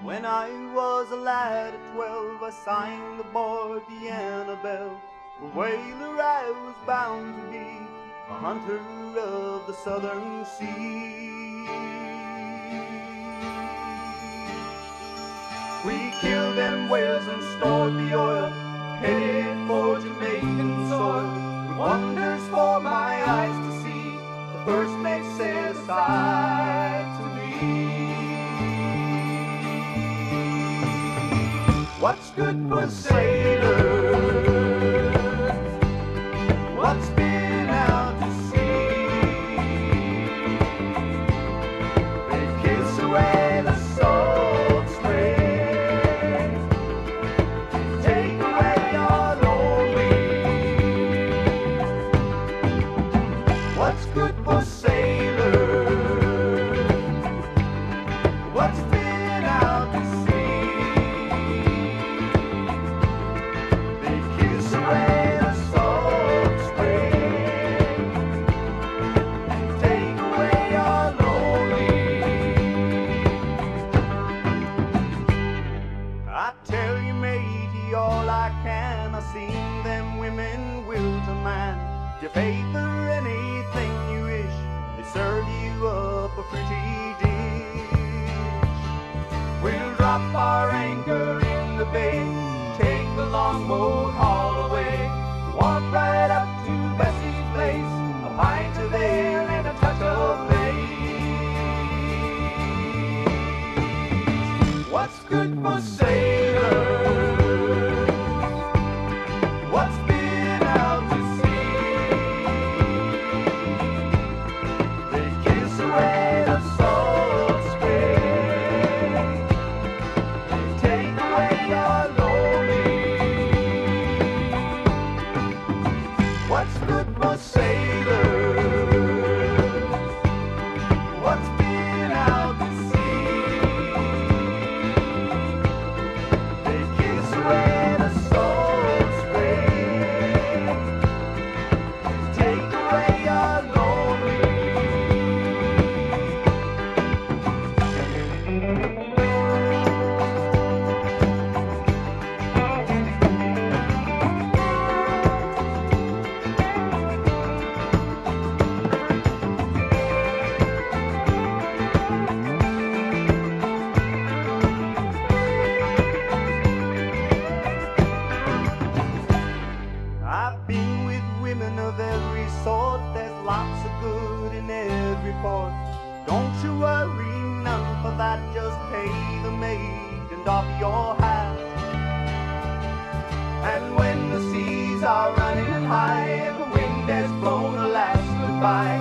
When I was a lad at 12, I signed aboard the Annabelle. A whaler I was bound to be, a hunter of the southern sea. We killed them whales and stored the oil, headed for Jamaican soil, with wonders for my eyes to see. The first mate said aside to me, what's good for sailors? What's been out to sea? They kiss away the salt spray, take away your lonely. What's good for sailors? What's been out to sea? They kiss away the salt spray, take away your lonely. I tell you, matey, all I can. I seen them women will to man. You pay for anything you wish, they serve you up a pretty dish. We'll drop our anchor in the bay, take the longboat haul away, walk right up to Bessie's place, a pint of ale and a touch of lace. What's good for sailors? What's been out to sea? They kiss away the salt spray, they take away your lonely. What's good for sailors? What's been out to sea? They kiss away the salt spray, take away your lonely. I've been with women of every sort, there's lots of good in every port. Don't you worry none for that, just pay the maid and doff your hat. And when the seas are running high and the wind has blown a last goodbye,